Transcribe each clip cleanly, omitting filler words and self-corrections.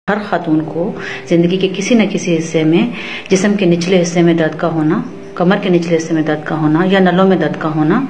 हर खातून को जिंदगी के किसी न किसी हिस्से में, जिस्म के निचले हिस्से में दर्द का होना, कमर के निचले हिस्से में दर्द का होना या नलों में दर्द का होना,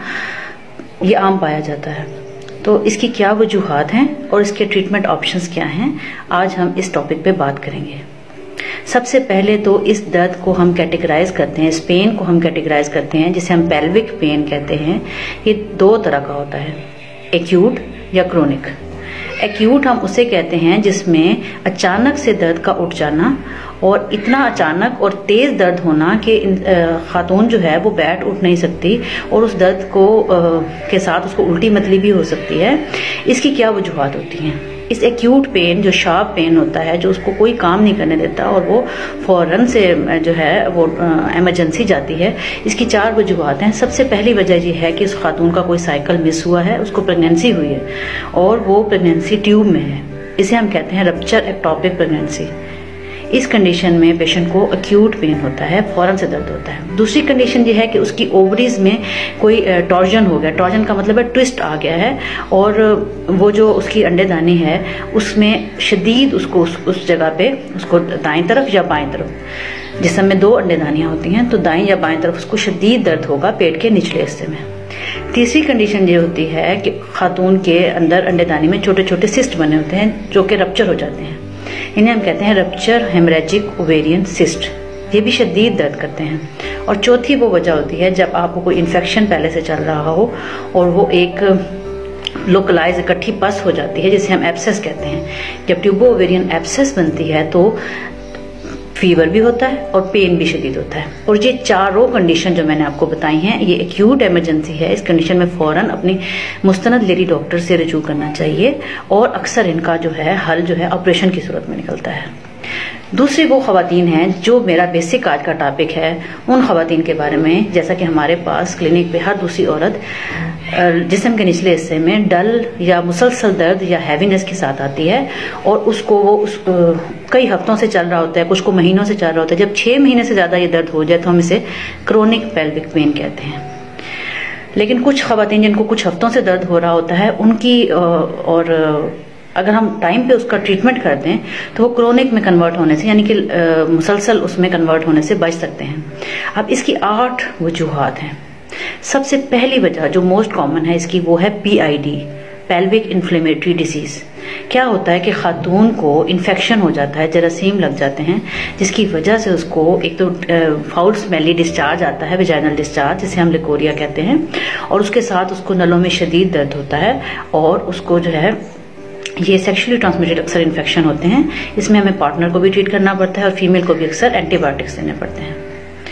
ये आम पाया जाता है। तो इसकी क्या वजूहात हैं और इसके ट्रीटमेंट ऑप्शंस क्या हैं, आज हम इस टॉपिक पे बात करेंगे। सबसे पहले तो इस दर्द को हम कैटेगराइज करते हैं, इस पेन को हम कैटेगराइज करते हैं जिसे हम पेल्विक पेन कहते हैं। ये दो तरह का होता है, एक्यूट या क्रोनिक। एक्यूट हम उसे कहते हैं जिसमें अचानक से दर्द का उठ जाना और इतना अचानक और तेज दर्द होना कि खातून जो है वो बैठ उठ नहीं सकती और उस दर्द को के साथ उसको उल्टी मतली भी हो सकती है। इसकी क्या वजूहात होती हैं? इस एक्यूट पेन जो शार्प पेन होता है, जो उसको कोई काम नहीं करने देता और वो फौरन से जो है वो इमरजेंसी जाती है, इसकी चार वजूहात हैं। सबसे पहली वजह ये है कि उस खातून का कोई साइकिल मिस हुआ है, उसको प्रेगनेंसी हुई है और वो प्रेगनेंसी ट्यूब में है। इसे हम कहते हैं रप्चर एक्टोपिक प्रेगनेंसी। इस कंडीशन में पेशेंट को एक्यूट पेन होता है, फौरन से दर्द होता है। दूसरी कंडीशन ये है कि उसकी ओवरीज में कोई टॉर्जन हो गया। टॉर्जन का मतलब है ट्विस्ट आ गया है और वो जो उसकी अंडेदानी है उसमें शदीद उसको उस जगह पे उसको दाएं तरफ या बाएं तरफ, जिसम में दो अंडेदानियां होती हैं, तो दाएं या बाएं तरफ उसको शदीद दर्द होगा पेट के निचले हिस्से में। तीसरी कंडीशन ये होती है कि खातून के अंदर अंडेदानी में छोटे छोटे सिस्ट बने होते हैं जो कि रप्चर हो जाते हैं। इन्हें हम कहते हैं रप्चर हेमरेजिक ओवेरियन सिस्ट। ये भी शदीद दर्द करते हैं। और चौथी वो वजह होती है जब आपको कोई इन्फेक्शन पहले से चल रहा हो और वो एक लोकलाइज इकट्ठी पस हो जाती है जिसे हम एब्सेस कहते हैं। जब ट्यूबो ओवेरियन एब्सेस बनती है तो फीवर भी होता है और पेन भी शदीद होता है। और ये चारों कंडीशन जो मैंने आपको बताई हैं, ये एक्यूट इमरजेंसी है। इस कंडीशन में फौरन अपनी मुस्तनद लेडी डॉक्टर से रजू करना चाहिए और अक्सर इनका जो है हल जो है ऑपरेशन की सूरत में निकलता है। दूसरी वो खवातीन हैं जो मेरा बेसिक आज का टॉपिक है, उन खवातीन के बारे में, जैसा कि हमारे पास क्लिनिक पे हर दूसरी औरत जिस्म के निचले हिस्से में डल या मुसलसल दर्द या हैवीनेस के साथ आती है और उसको वो कई हफ्तों से चल रहा होता है, कुछ को महीनों से चल रहा होता है। जब 6 महीने से ज्यादा ये दर्द हो जाए तो हम इसे क्रोनिक पेल्विक पेन कहते हैं। लेकिन कुछ खवातीन जिनको कुछ हफ्तों से दर्द हो रहा होता है, उनकी और अगर हम टाइम पे उसका ट्रीटमेंट कर दें तो वो क्रोनिक में कन्वर्ट होने से, यानी कि मुसलसल उसमें कन्वर्ट होने से बच सकते हैं। अब इसकी 8 वजूहात हैं। सबसे पहली वजह जो मोस्ट कॉमन है इसकी, वो है पीआईडी, पेल्विक इन्फ्लेमेटरी डिजीज। क्या होता है कि खातून को इन्फेक्शन हो जाता है, जरासीम लग जाते हैं, जिसकी वजह से उसको एक तो फाउल स्मेली डिस्चार्ज आता है, वेजाइनल डिस्चार्ज जिसे हम लिकोरिया कहते हैं, और उसके साथ उसको नलों में शदीद दर्द होता है और उसको जो है ये सेक्सुअली ट्रांसमिटेड अक्सर इन्फेक्शन होते हैं। इसमें हमें पार्टनर को भी ट्रीट करना पड़ता है और फीमेल को भी अक्सर एंटीबायोटिक्स देने पड़ते हैं।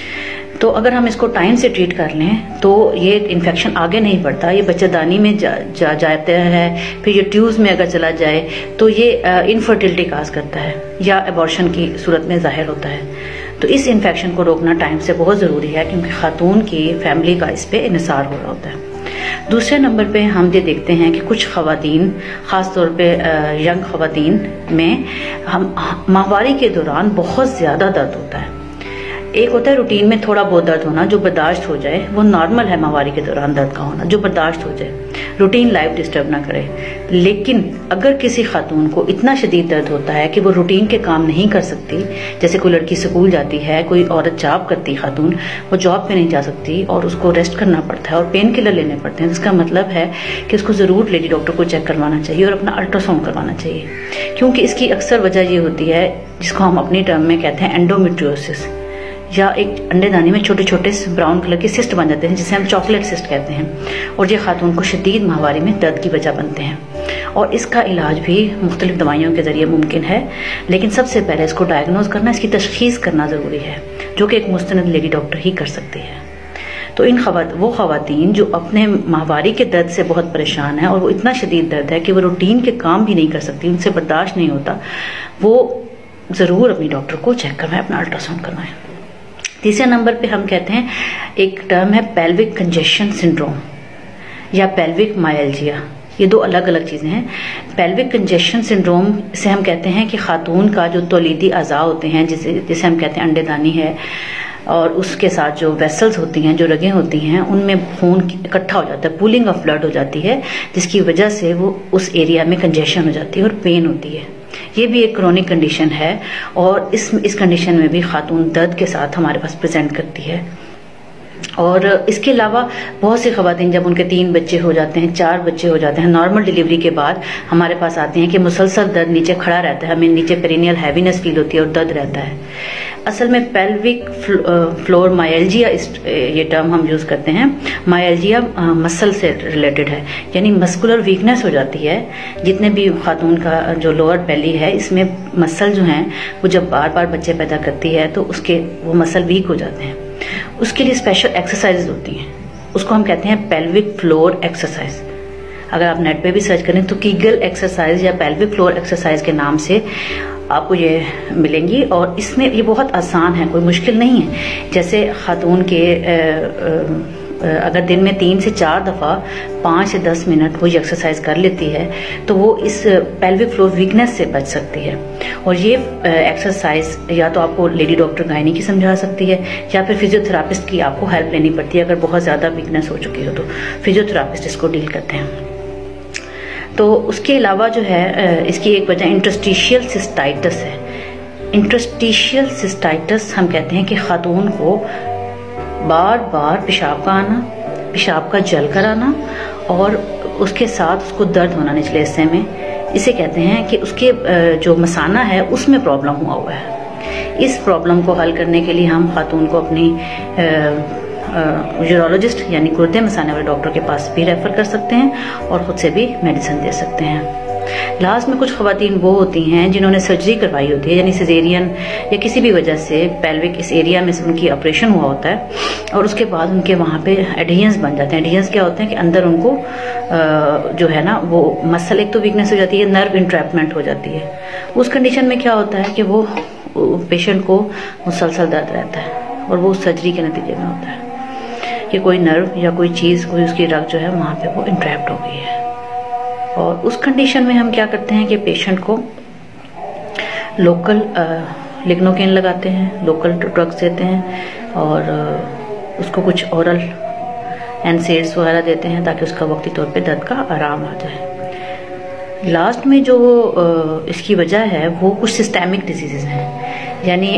तो अगर हम इसको टाइम से ट्रीट कर लें तो ये इन्फेक्शन आगे नहीं बढ़ता, ये बच्चेदानी में जाता है, फिर ये ट्यूब्स में अगर चला जाए तो ये इनफर्टिलिटी काज करता है या एबॉर्शन की सूरत में जाहिर होता है। तो इस इन्फेक्शन को रोकना टाइम से बहुत जरूरी है क्योंकि खातून की फैमिली का इस पे इन्हिसार हो रहा होता है। दूसरे नंबर पे हम ये देखते हैं कि कुछ खवातीन, खासतौर पे यंग खवातीन में हम माहवारी के दौरान बहुत ज्यादा दर्द होता है। एक होता है रूटीन में थोड़ा बहुत दर्द होना जो बर्दाश्त हो जाए, वो नॉर्मल है माहवारी के दौरान दर्द का होना जो बर्दाश्त हो जाए, रूटीन लाइफ डिस्टर्ब ना करे। लेकिन अगर किसी खातून को इतना शदीद दर्द होता है कि वो रूटीन के काम नहीं कर सकती, जैसे कोई लड़की स्कूल जाती है, कोई औरत जॉब करती खातून, वो जॉब पे नहीं जा सकती और उसको रेस्ट करना पड़ता है और पेन किलर लेने पड़ते हैं, जिसका मतलब है कि उसको जरूर लेडी डॉक्टर को चेक करवाना चाहिए और अपना अल्ट्रासाउंड करवाना चाहिए। क्योंकि इसकी अक्सर वजह ये होती है जिसको हम अपनी टर्म में कहते हैं एंडोमेट्रियोसिस, या एक अंडेदानी में छोटे छोटे ब्राउन कलर के सिस्ट बन जाते हैं जिसे हम चॉकलेट सिस्ट कहते हैं, और ये खातून को शदीद माहवारी में दर्द की वजह बनते हैं। और इसका इलाज भी मुख्तलिफ दवाइयों के जरिए मुमकिन है, लेकिन सबसे पहले इसको डायग्नोज करना, इसकी तशखीस करना जरूरी है, जो कि एक मुस्तनद लेडी डॉक्टर ही कर सकती है। तो वो खवातीन जो अपने माहवारी के दर्द से बहुत परेशान है और वो इतना शदीद दर्द है कि वो रूटीन के काम भी नहीं कर सकती, उनसे बर्दाश्त नहीं होता, वो जरूर अपनी डॉक्टर को चेक करवाएं, अपना अल्ट्रासाउंड करवाएं। तीसरे नंबर पे हम कहते हैं, एक टर्म है पेल्विक कंजेशन सिंड्रोम या पेल्विक मायल्जिया। ये दो अलग अलग चीजें हैं। पेल्विक कंजेशन सिंड्रोम से हम कहते हैं कि खातून का जो तौलीदी अज़ा होते हैं, जिसे हम कहते हैं अंडेदानी है, और उसके साथ जो वेसल्स होती हैं, जो रगें होती हैं, उनमें खून इकट्ठा हो जाता है, पूलिंग ऑफ ब्लड हो जाती है, जिसकी वजह से वो उस एरिया में कंजेशन हो जाती है और पेन होती है। ये भी एक क्रोनिक कंडीशन है और इस कंडीशन में भी खातून दर्द के साथ हमारे पास प्रेजेंट करती है। और इसके अलावा बहुत सी ख़वातीन जब उनके 3 बच्चे हो जाते हैं, 4 बच्चे हो जाते हैं, नॉर्मल डिलीवरी के बाद हमारे पास आती हैं कि मुसलसल दर्द नीचे खड़ा रहता है, हमें नीचे पेरिनियल हैवीनेस फील होती है और दर्द रहता है। असल में पेल्विक फ्लोर मायल्जिया ये टर्म हम यूज़ करते हैं। मायल्जिया मसल से रिलेटेड है, यानी मस्कुलर वीकनेस हो जाती है। जितने भी खातून का जो लोअर बेली है इसमें मसल जो हैं वो जब बार बार बच्चे पैदा करती है तो उसके वो मसल वीक हो जाते हैं। उसके लिए स्पेशल एक्सरसाइज होती हैं, उसको हम कहते हैं पेल्विक फ्लोर एक्सरसाइज। अगर आप नेट पे भी सर्च करें तो कीगल एक्सरसाइज या पेल्विक फ्लोर एक्सरसाइज के नाम से आपको ये मिलेंगी। और इसमें ये बहुत आसान है, कोई मुश्किल नहीं है। जैसे खातून के अगर दिन में 3 से 4 दफ़ा 5 से 10 मिनट वो ये एक्सरसाइज कर लेती है तो वो इस पेल्विक फ्लोर वीकनेस से बच सकती है। और ये एक्सरसाइज या तो आपको लेडी डॉक्टर गायनी की समझा सकती है या फिर फिजियोथेरापिस्ट की आपको हेल्प लेनी पड़ती है। अगर बहुत ज़्यादा वीकनेस हो चुकी हो तो फिजियोथेरापिस्ट इसको डील करते हैं। तो उसके अलावा जो है इसकी एक वजह इंटरस्टिशियल सिस्टाइटिस है। इंटरस्टिशियल सिस्टाइटिस हम कहते हैं कि खातून को बार बार पेशाब का आना, पेशाब का जल कर आना और उसके साथ उसको दर्द होना निचले हिस्से में, इसे कहते हैं कि उसके जो मसाना है उसमें प्रॉब्लम हुआ है। इस प्रॉब्लम को हल करने के लिए हम खातून को अपनी यूरोलॉजिस्ट यानी गुर्दे मसाने वाले डॉक्टर के पास भी रेफर कर सकते हैं और खुद से भी मेडिसिन दे सकते हैं। लास्ट में कुछ ख़वातीन वो होती हैं जिन्होंने सर्जरी करवाई होती है, यानी सिजेरियन या किसी भी वजह से पेल्विक इस एरिया में उनकी ऑपरेशन हुआ होता है और उसके बाद उनके वहाँ पे एडियंस बन जाते हैं। एडियंस क्या होते हैं कि अंदर उनको जो है ना वो मसल एक तो वीकनेस हो जाती है, नर्व इंट्रैपमेंट हो जाती है। उस कंडीशन में क्या होता है कि वो पेशेंट को मुसलसल दर्द रहता है और वो सर्जरी के नतीजे में होता है कि कोई नर्व या कोई चीज़, कोई उसकी रग जो है वहाँ पे वो इंट्रैप्ट हो गई है। और उस कंडीशन में हम क्या करते हैं कि पेशेंट को लोकल लिग्नोकेन लगाते हैं, लोकल ड्रग्स देते हैं और उसको कुछ ओरल एनसेड्स वगैरह देते हैं ताकि उसका वक्ती तौर पे दर्द का आराम आ जाए। लास्ट में जो इसकी वजह है वो कुछ सिस्टेमिक डिजीजेस हैं, यानी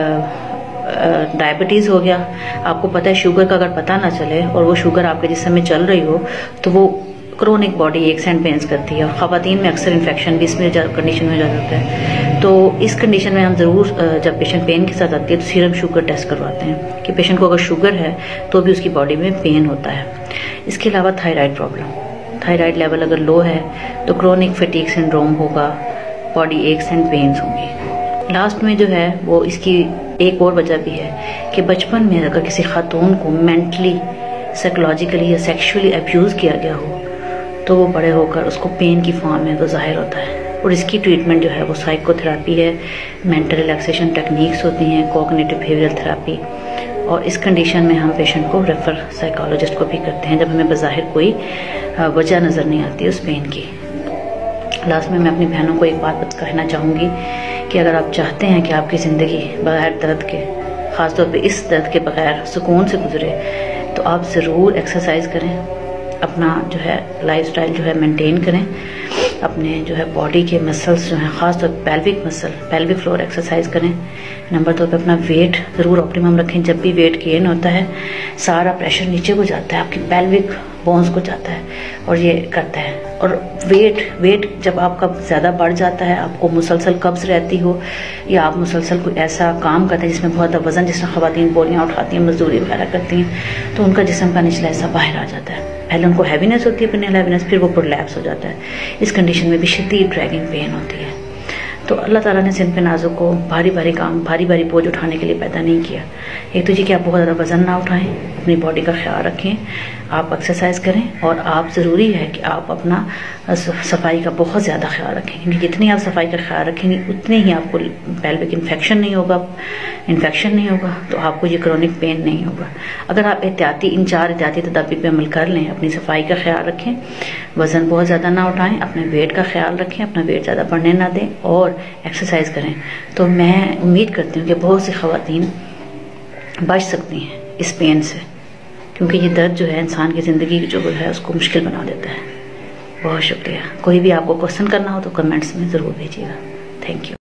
डायबिटीज़ हो गया। आपको पता है शुगर का अगर पता ना चले और वो शुगर आपके जिस्म में चल रही हो तो वो chronic body aches and pains करती है और ख़वातीन में अक्सर इन्फेक्शन भी इसमें कंडीशन में जा जाता है। तो इस कंडीशन में हम ज़रूर जब पेशेंट पेन के साथ आती है तो सीरम शुगर टेस्ट करवाते हैं कि पेशेंट को अगर शुगर है तो भी उसकी बॉडी में पेन होता है। इसके अलावा थायराइड प्रॉब्लम, थायराइड लेवल अगर लो है तो क्रोनिक फटीग सिंड्रोम होगा, बॉडी एक्स एंड पेन्स होंगी। लास्ट में जो है वो इसकी एक और वजह भी है कि बचपन में अगर किसी खातून को मेंटली, साइकोलॉजिकली या सेक्सुअली अब्यूज़ किया गया हो तो वो बड़े होकर उसको पेन की फॉर्म में वो ज़ाहिर होता है। और इसकी ट्रीटमेंट जो है वो साइकोथेरापी है, मेंटल रिलैक्सेशन टेक्निक्स होती हैं, कॉग्निटिव बिहेवियरल थेरापी। और इस कंडीशन में हम पेशेंट को रेफर साइकोलॉजिस्ट को भी करते हैं जब हमें बज़ाहिर कोई वजह नज़र नहीं आती उस पेन की। लास्ट में मैं अपनी बहनों को एक बात कहना चाहूँगी कि अगर आप चाहते हैं कि आपकी ज़िंदगी बगैर दर्द के, ख़ासतौर पे इस दर्द के बगैर सुकून से गुजरे, तो आप ज़रूर एक्सरसाइज करें, अपना जो है लाइफस्टाइल जो है मेंटेन करें, अपने जो है बॉडी के मसल्स जो हैं ख़ासतौर पर pelvic muscle, pelvic floor exercise करें। नंबर 2 पे अपना वेट ज़रूर ऑप्टिमम रखें। जब भी वेट गेन होता है सारा प्रेशर नीचे को जाता है, आपकी पेल्विक बोन्स को जाता है और ये करता है। और वेट जब आपका ज़्यादा बढ़ जाता है, आपको मुसलसल कब्ज़ रहती हो या आप मुसलसल कोई ऐसा काम करते हैं जिसमें बहुत वज़न, जिस तरह ख़वातीन बोलियाँ उठाती हैं, मजदूरी वगैरह करती हैं, तो उनका जिस्म का निचला हिस्सा बाहर आ जाता है। पहले उनको हैवीनेस होती है, पेनियल हैवीनेस, फिर वो प्रोलैप्स हो जाता है। इस कंडीशन में भी शदीद ड्रैगिंग पेन होती है। तो अल्लाह ताला ने सिंध पे नाज़ुक को भारी भारी काम, भारी भारी बोझ उठाने के लिए पैदा नहीं किया। एक तो जी कि आप बहुत ज़्यादा वज़न ना उठाएं, अपनी बॉडी का ख्याल रखें, आप एक्सरसाइज करें और आप ज़रूरी है कि आप अपना सफाई का बहुत ज़्यादा ख्याल रखें, क्योंकि जितनी आप सफाई का ख्याल रखेंगे उतने ही आपको पेल्विक इन्फेक्शन नहीं होगा, तो आपको ये क्रोनिक पेन नहीं होगा। अगर आप इन 4 एहतियाती तदाबीर पे अमल कर लें, अपनी सफाई का ख्याल रखें, वज़न बहुत ज़्यादा ना उठाएं, अपने वेट का ख्याल रखें, अपना वेट ज़्यादा बढ़ने ना दें और एक्सरसाइज करें, तो मैं उम्मीद करती हूँ कि बहुत सी ख़वातीन बच सकती हैं इस पेन से, क्योंकि ये दर्द जो है इंसान की ज़िंदगी जो है उसको मुश्किल बना देता है। बहुत शुक्रिया। कोई भी आपको क्वेश्चन करना हो तो कमेंट्स में ज़रूर भेजिएगा। Thank you.